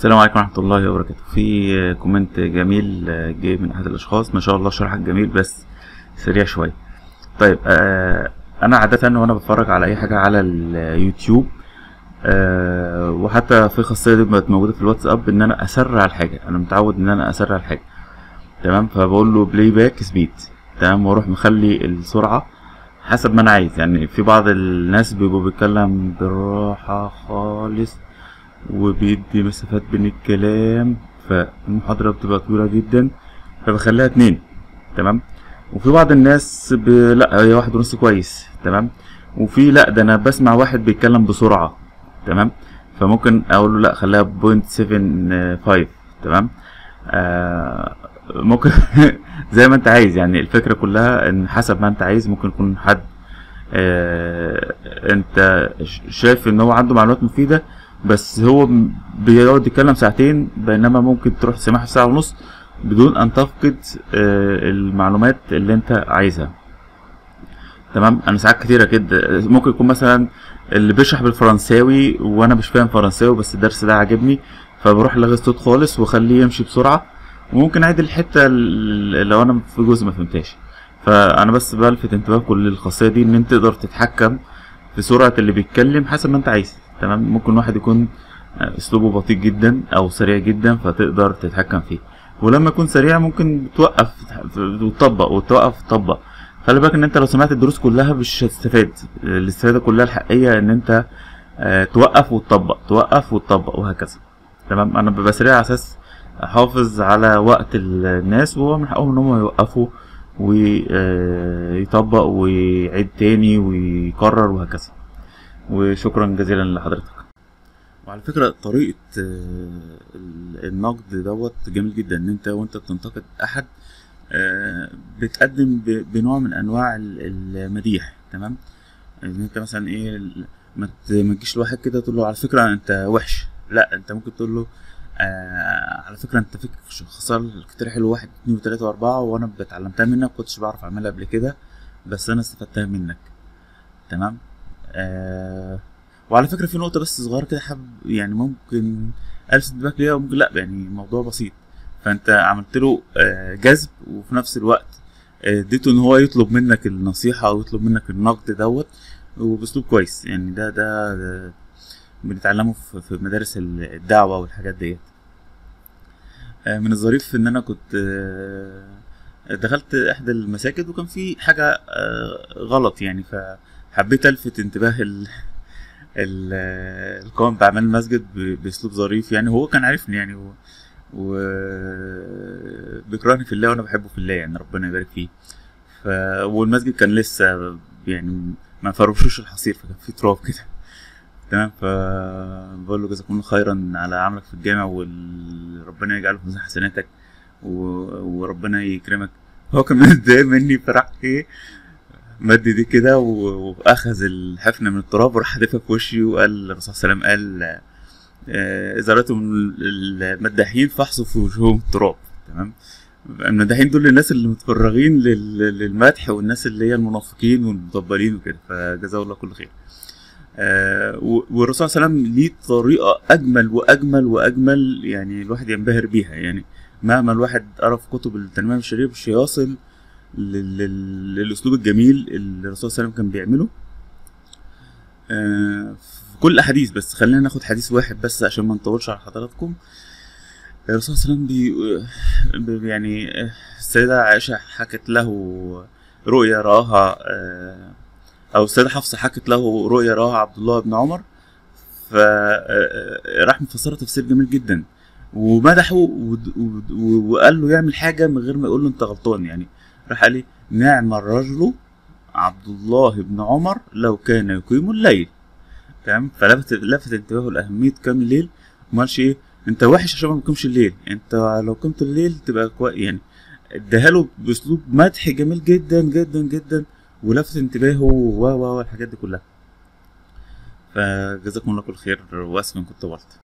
السلام عليكم ورحمة الله وبركاته. في كومنت جميل جاي من أحد الأشخاص، ما شاء الله شرحك جميل بس سريع شوية. طيب أنا عادة وأنا بتفرج على أي حاجة على اليوتيوب وحتى في خاصية دي بقت موجودة في الواتساب إن أنا أسرع الحاجة. أنا متعود إن أنا أسرع الحاجة، تمام؟ فبقول له بلاي باك سبيد، تمام، وأروح مخلي السرعة حسب ما أنا عايز. يعني في بعض الناس بيبقوا بيتكلم بالراحة خالص وبيدي مسافات بين الكلام، فالمحاضرة بتبقى طويلة جدا فبخليها 2، تمام. وفي بعض الناس لا هي 1.5 كويس، تمام. وفي لا ده انا بسمع واحد بيتكلم بسرعة، تمام، فممكن اقول له لا خليها 0.75، تمام. ممكن زي ما انت عايز. يعني الفكرة كلها ان حسب ما انت عايز. ممكن يكون حد انت شايف ان هو عنده معلومات مفيدة بس هو بيقعد يتكلم ساعتين، بينما ممكن تروح تسمعه في ساعة ونص بدون ان تفقد المعلومات اللي انت عايزها، تمام. انا ساعات كتيرة كده ممكن يكون مثلا اللي بيشرح بالفرنساوي وانا مش فاهم فرنساوي بس الدرس ده عاجبني، فبروح لغي الصوت خالص واخليه يمشي بسرعة، وممكن اعيد الحتة لو انا في جزء ما فهمتهاش. فانا بس بلفت انتباه كل الخاصية دي ان انت تقدر تتحكم في سرعة اللي بيتكلم حسب ما انت عايز، تمام. ممكن واحد يكون اسلوبه بطيء جدا او سريع جدا فتقدر تتحكم فيه، ولما يكون سريع ممكن توقف وتطبق وتوقف وتطبق. خلي بالك ان انت لو سمعت الدروس كلها مش هتستفاد. الاستفادة كلها الحقيقية ان انت توقف وتطبق، توقف وتطبق وهكذا، تمام. انا ببقى سريع على اساس احافظ على وقت الناس، وهو من حقهم ان هم يوقفوا ويطبق ويعيد تاني ويكرر وهكذا. وشكرا جزيلا لحضرتك. وعلى فكرة طريقة النقد دوت جميل جدا، ان انت وانت بتنتقد احد بتقدم بنوع من انواع المديح، تمام. ان انت مثلا ايه ما تجيش لواحد كده تقول له على فكرة انت وحش، لا انت ممكن تقول له على فكرة انت فيك خصال كتير حلو، 1 2 3 و4 وانا اتعلمتها منك، كنتش بعرف اعملها قبل كده بس انا استفدتها منك، تمام. وعلى فكرة في نقطة بس صغيرة كده حابب يعني ممكن ألفت انتباهك ليها وممكن لأ، يعني موضوع بسيط. فأنت عملت له جذب وفي نفس الوقت اديته إن هو يطلب منك النصيحة أو يطلب منك النقد دوت وبأسلوب كويس. يعني ده بنتعلمه في مدارس الدعوة والحاجات ديت. من الظريف إن أنا كنت دخلت إحدى المساجد وكان في حاجة غلط، يعني فحبيت ألفت انتباه القائم بأعمال المسجد بأسلوب ظريف. يعني هو كان عارفني يعني بيكرهني في الله وأنا بحبه في الله، يعني ربنا يبارك فيه. والمسجد كان لسه يعني ما فرشوش الحصير فكان فيه تراب كده، تمام. فبقول له جزاكم الله خيرا على عملك في الجامع وربنا يجعله في ميزان حسناتك وربنا يكرمك. هو كان متضايق مني فراح ايه مد دي كده واخذ الحفنه من التراب وراح حادفها في وشي، وقال الرسول صلى الله عليه وسلم قال اذا رأيتم المداحين فاحصوا في وجوههم التراب، تمام. المداحين دول الناس اللي متفرغين للمدح والناس اللي هي المنافقين والمطبلين وكده، فجزاه الله كل خير. والرسول صلى الله عليه وسلم ليه طريقه اجمل واجمل واجمل، يعني الواحد ينبهر بيها. يعني مهما الواحد قرا في كتب التنميه البشريه مش هيصل للاسلوب الجميل اللي الرسول صلى الله عليه وسلم كان بيعمله في كل الاحاديث. بس خلينا ناخد حديث واحد بس عشان ما نطولش على حضراتكم. الرسول صلى الله عليه وسلم يعني السيدة عائشة حكت له رؤيا رآها او السيدة حفصة حكت له رؤيا رآها عبد الله بن عمر، فراح مفسرها تفسير جميل جدا ومدحه وقال له يعمل حاجة من غير ما يقول له انت غلطان. يعني راح قال لي نعم الرجل عبد الله بن عمر لو كان يقيم الليل، تمام. فلفت انتباهه لأهمية قيام الليل، وما قالش ايه انت وحش عشان ما بتقومش الليل، انت لو قمت الليل تبقى كويس. يعني اداهاله باسلوب مدح جميل جدا جدا جدا ولفت انتباهه والحاجات دي كلها. فجزاكم الله كل خير واسف ان كنت طولت.